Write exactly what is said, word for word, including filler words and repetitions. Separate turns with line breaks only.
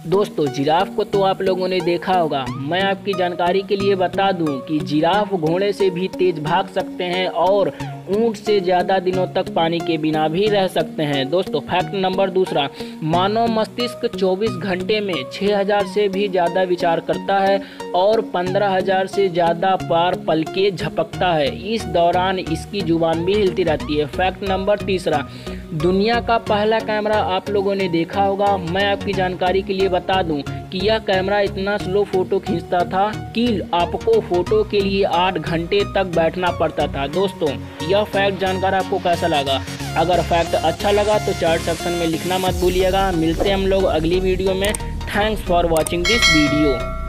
दोस्तों जिराफ को तो आप लोगों ने देखा होगा। मैं आपकी जानकारी के लिए बता दूं कि जिराफ घोड़े से भी तेज भाग सकते हैं और ऊंट से ज़्यादा दिनों तक पानी के बिना भी रह सकते हैं। दोस्तों फैक्ट नंबर दूसरा, मानव मस्तिष्क चौबीस घंटे में छह हज़ार से भी ज़्यादा विचार करता है और पंद्रह हज़ार से ज़्यादा बार पलकें झपकता है। इस दौरान इसकी जुबान भी हिलती रहती है। फैक्ट नंबर तीसरा, दुनिया का पहला कैमरा आप लोगों ने देखा होगा। मैं आपकी जानकारी के लिए बता दूं कि यह कैमरा इतना स्लो फोटो खींचता था कि आपको फोटो के लिए आठ घंटे तक बैठना पड़ता था। दोस्तों यह फैक्ट जानकर आपको कैसा लगा? अगर फैक्ट अच्छा लगा तो चार्ट सेक्शन में लिखना मत भूलिएगा। मिलते हैं हम लोग अगली वीडियो में। Thanks for watching this video.